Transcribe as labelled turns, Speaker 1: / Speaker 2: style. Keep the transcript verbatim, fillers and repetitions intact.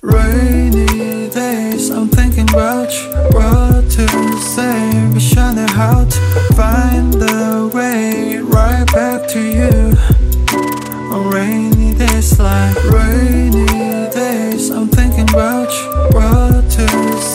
Speaker 1: Rainy days, I'm thinking about you. What to say, wish I knew how to find the way